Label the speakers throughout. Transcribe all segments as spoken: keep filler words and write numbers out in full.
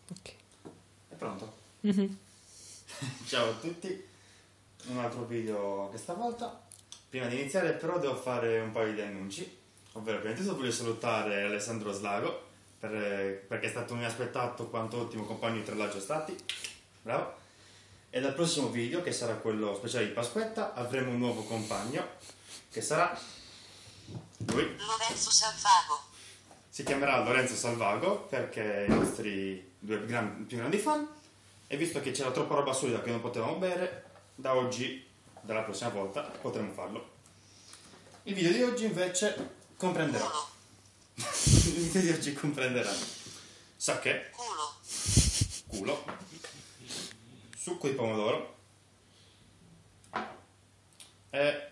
Speaker 1: Ok.
Speaker 2: È pronto?
Speaker 1: Mm-hmm.
Speaker 2: Ciao a tutti, un altro video questa volta. Prima di iniziare però devo fare un paio di annunci, ovvero prima di tutto voglio salutare Alessandro Slago per, perché è stato un inaspettato quanto ottimo compagno di trellaggio stati, bravo. E dal prossimo video, che sarà quello speciale di Pasquetta, avremo un nuovo compagno che sarà lui.
Speaker 3: Lorenzo Salvago.
Speaker 2: Si chiamerà Lorenzo Salvago perché i nostri due gran- più grandi fan. E visto che c'era troppa roba solida che non potevamo bere, da oggi, dalla prossima volta, potremo farlo. Il video di oggi invece comprenderà.
Speaker 3: Culo.
Speaker 2: Il video di oggi comprenderà sake,
Speaker 3: Culo.
Speaker 2: culo, succo di pomodoro e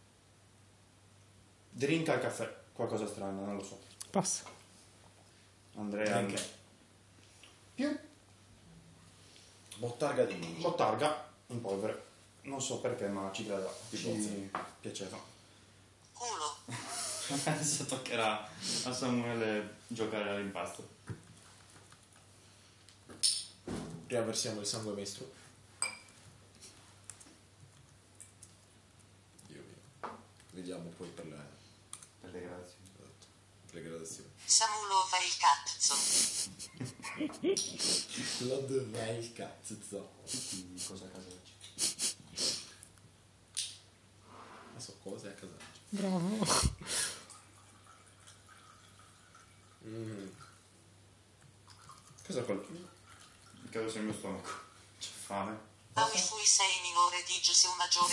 Speaker 2: drink al caffè. Qualcosa strano, non lo so.
Speaker 1: Passa.
Speaker 2: Andrea
Speaker 4: Drink.
Speaker 2: più
Speaker 4: Bottarga di
Speaker 2: bottarga in polvere. Non so perché, ma ci credeva.
Speaker 4: Di
Speaker 2: Ci
Speaker 4: bozze.
Speaker 2: piaceva.
Speaker 3: Culo.
Speaker 2: Adesso toccherà a Samuele giocare all'impasto.
Speaker 4: Prima versiamo il sangue maestro. Dio mio. Vediamo poi per le,
Speaker 2: Per le grazie.
Speaker 4: per le gradazioni.
Speaker 3: Samulo fa il cazzo.
Speaker 4: Lo dov'è il cazzo?
Speaker 2: Quindi cosa a casa oggi?
Speaker 4: Non so cosa è a casa.
Speaker 1: Bravo.
Speaker 4: Mm. Cosa quel...
Speaker 2: Credo sia il mio stomaco. C'è fame.
Speaker 3: Poi fui sei minore di Giuseppe maggiore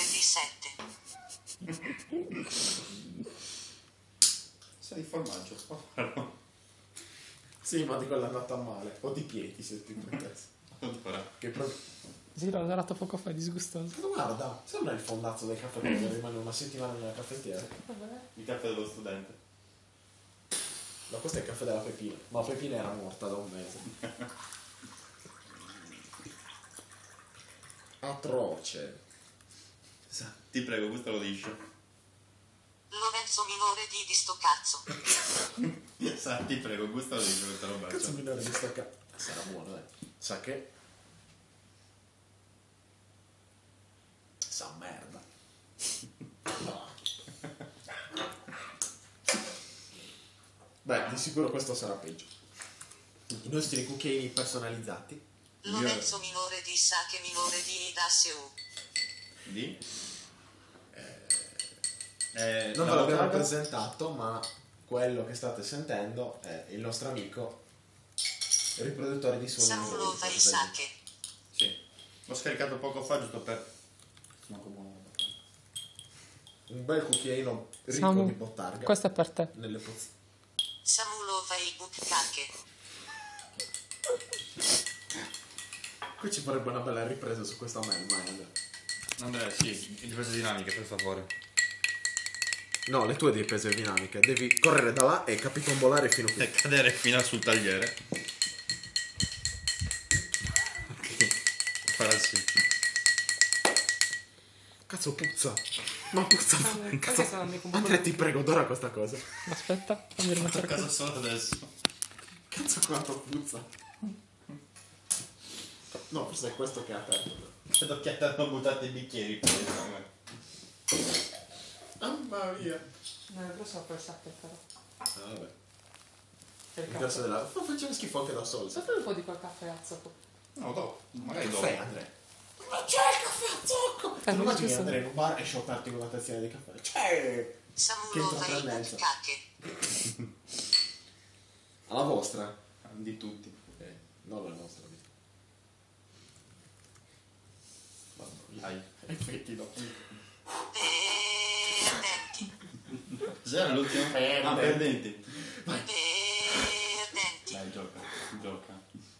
Speaker 3: di sette.
Speaker 2: Sa di formaggio. Oh,
Speaker 4: Sì, ma di quella è andata male. O di piedi, se ti interessa.
Speaker 2: allora.
Speaker 4: Che pro...
Speaker 1: Sì, l'ho usato poco fa, è disgustoso.
Speaker 4: Ma guarda, sembra il fondazzo del caffè che rimane una settimana nella caffettiera.
Speaker 2: Il caffè dello studente.
Speaker 4: Ma questo è il caffè della Pepina. Ma Pepina era morta da un mese. Atroce.
Speaker 2: Sa, ti prego, gustalo liscio.
Speaker 3: Lorenzo minore di di sto cazzo.
Speaker 2: Sa, ti prego, gustalo liscio questa roba.
Speaker 4: Cazzo minore di sto ca... Sarà buono, eh. Sa che... Sa merda. Beh, di sicuro questo sarà peggio. I nostri cucchiaini personalizzati.
Speaker 3: Lorenzo minore di Sake minore di Idaseu.
Speaker 2: Di? Eh,
Speaker 4: Non
Speaker 2: la
Speaker 4: ve l'abbiamo
Speaker 2: bottarga?
Speaker 4: presentato, ma quello che state sentendo è il nostro amico riproduttore di suoni
Speaker 3: Samulo
Speaker 4: melodici.
Speaker 3: fa il sake.
Speaker 2: Sì. L'ho scaricato poco fa giusto per... Ma come...
Speaker 4: Un bel cucchiaino ricco
Speaker 1: Samu,
Speaker 4: di bottarga.
Speaker 1: questo è per te.
Speaker 4: Nelle pozze.
Speaker 3: Samulo fa il bukkake.
Speaker 4: Qui ci farebbe una bella ripresa su questa melma. eh.
Speaker 2: Andrea, sì, riprese dinamiche, per favore.
Speaker 4: No, le tue riprese dinamiche. Devi correre da là e capitombolare fino qui.
Speaker 2: E cadere fino sul tagliere. Ok. Farà sì.
Speaker 4: Cazzo puzza. Ma puzza.
Speaker 1: perché
Speaker 4: Cazzo.
Speaker 1: sono mica un po'
Speaker 4: Andrea, ti prego, adora questa cosa.
Speaker 1: Aspetta, fammi
Speaker 2: A
Speaker 1: rimettere
Speaker 2: casa
Speaker 1: qui.
Speaker 2: solo adesso.
Speaker 4: Cazzo quanto puzza. No, forse è questo che è aperto.
Speaker 2: C'è d'occhiata hanno buttato i bicchieri per il sangue.
Speaker 4: Mamma mia.
Speaker 1: No, il grosso poi sa che però.
Speaker 4: Ah, vabbè.
Speaker 1: Per il
Speaker 4: Il verso
Speaker 1: caffè.
Speaker 4: della... Ma facciamo schifo anche da solo.
Speaker 1: Sapete un po' di quel caffè a zocco?
Speaker 2: No, dopo. Magari dopo.
Speaker 4: Caffè, Andrea. Ma c'è il caffè a zocco!
Speaker 1: Eh,
Speaker 4: Ti
Speaker 1: non
Speaker 4: immagini
Speaker 1: ci sono.
Speaker 4: andare in un bar e shottarti con una tazzina di caffè? C'è!
Speaker 3: Samulo
Speaker 4: Che
Speaker 3: fa il
Speaker 4: intraprendente.
Speaker 3: bukkake.
Speaker 4: Alla vostra?
Speaker 2: Di tutti.
Speaker 4: Eh, non la nostra vita. Mamma mia.
Speaker 2: Dai.
Speaker 4: Effetti dopo.
Speaker 3: Perdenti.
Speaker 2: Cos'era l'ultimo?
Speaker 4: Perdenti.
Speaker 2: Ah, perdenti.
Speaker 3: Perdenti.
Speaker 2: Dai, gioca. Gioca.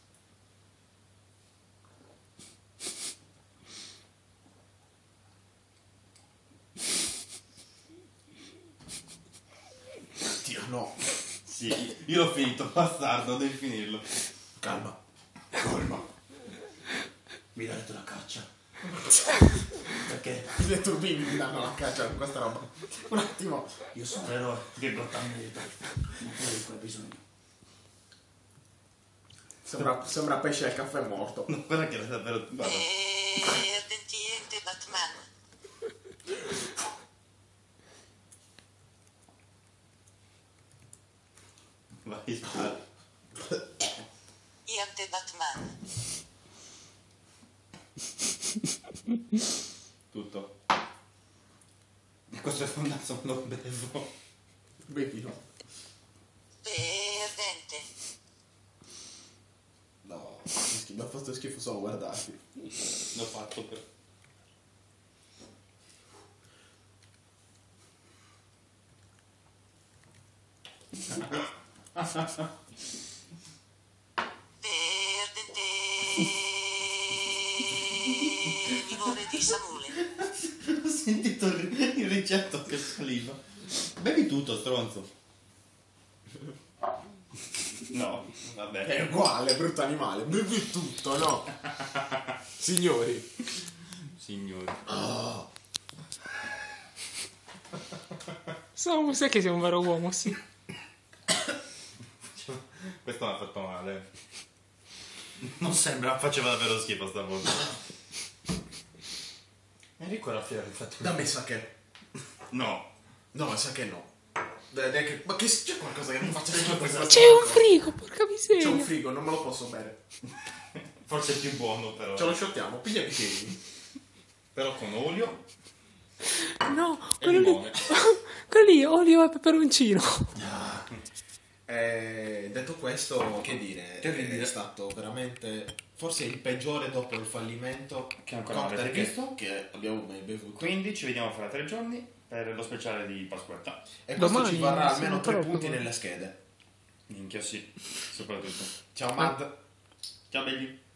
Speaker 4: Dio, no.
Speaker 2: Sì, io l'ho finito, bastardo, devi finirlo.
Speaker 4: Calma. Calma. Mi darete la caccia. Perché le turbine mi danno la caccia con questa roba. Un attimo.
Speaker 2: Io sono l'eroe che Gotham merita. Non hai bisogno.
Speaker 4: Sembra, sembra pesce al caffè morto.
Speaker 2: No, guarda che era davvero... Guarda.
Speaker 3: Perdente Batman.
Speaker 2: Vai, spara.
Speaker 3: Iante Batman.
Speaker 2: Tutto. E questo è fondazzo, non lo bevo.
Speaker 4: Bevilo.
Speaker 3: Perdente.
Speaker 4: No, mi ha fatto schifo solo guardarti.
Speaker 2: L'ho fatto per...
Speaker 3: Perdente. Minore di Samuele.
Speaker 2: Ho sentito il il ricetto che saliva. Bevi tutto, stronzo. No, vabbè.
Speaker 4: È uguale, brutto animale. Bevi tutto, no? Signori.
Speaker 2: Signori.
Speaker 1: Samu, sai che sei un vero uomo, sì.
Speaker 2: Questo mi ha fatto male. Non sembra, faceva davvero schifo stavolta. Enrico era fiero, infatti.
Speaker 4: Da me sa che...
Speaker 2: No.
Speaker 4: No, sa che no. Dai, dai, che- Ma che c'è qualcosa che non faccia schifo?
Speaker 1: C'è un frigo, porca miseria.
Speaker 4: C'è un frigo, non me lo posso bere.
Speaker 2: Forse è più buono però.
Speaker 4: Ce lo shottiamo, piglia i bicchieri.
Speaker 2: Però con olio
Speaker 1: No,
Speaker 2: e
Speaker 1: quello lì,
Speaker 2: limone.
Speaker 1: quello lì, olio e peperoncino.
Speaker 4: Eh, detto questo, che dire,
Speaker 2: Che
Speaker 4: è
Speaker 2: dire?
Speaker 4: stato veramente forse il peggiore dopo il fallimento
Speaker 2: Che ancora non
Speaker 4: cocktail
Speaker 2: avete
Speaker 4: che,
Speaker 2: visto.
Speaker 4: che abbiamo mai bevuto.
Speaker 2: Quindi ci vediamo fra tre giorni per lo speciale di Pasquetta.
Speaker 4: E questo
Speaker 1: Domani
Speaker 4: ci varrà
Speaker 1: siamo
Speaker 4: almeno tre
Speaker 1: proprio-
Speaker 4: punti nelle schede.
Speaker 2: Minchia sì, soprattutto.
Speaker 4: Ciao Mad.
Speaker 2: Ciao belli.